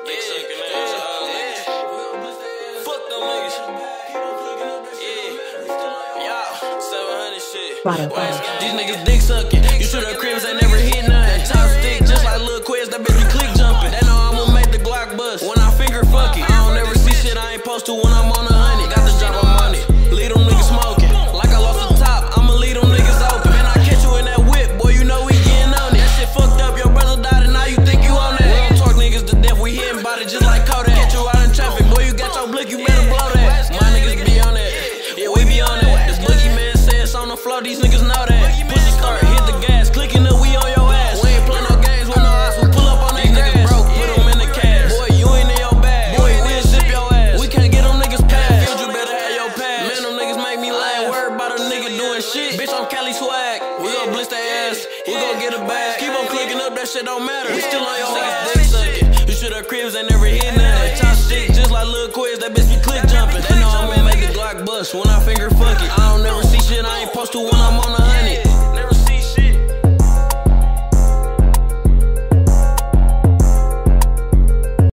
Fuck them niggas. Yeah, 700 shit. These niggas dick sucking. You shoot up cribs, they never hit nothing. Top stick just like Lil Quiz, that bitch be click jumping. They know I'ma make the Glock bust when I finger fuck it. I don't never see shit I ain't supposed to when I'm on 100. Got the drop on money, leave them niggas smoking. Like I lost the top, I'ma leave them niggas open. Man, I catch you in that whip, boy, you know we getting on it. That shit fucked up, your brother died and now you think you on that. We don't talk niggas to death, we hitting body just like Kodak. Catch you out in traffic, boy, you got your blick, you better blow that. My niggas be on that, yeah, we be on that. This boogie man says on the floor, these niggas know that. Pussy cart, hit the gas, clicking up, we on your ass. We ain't play no games with no eyes, we pull up on these niggas broke, put them in the cash. Boy, you ain't in your bag, boy, we'll zip your ass. We can't get them niggas past, you better have your pass. Man, them niggas make me lame, worried about a nigga doing shit. Bitch, I'm Cali swag, we gon' blitz that ass, we gon' get a bag. Keep on clicking up, that shit don't matter, we still on your ass. Dick sucking, you shoot up cribs, they never hit nothing. Top stick just like Lil Quiz, that bitch be click jumping. They know I'ma make the Glock bust when I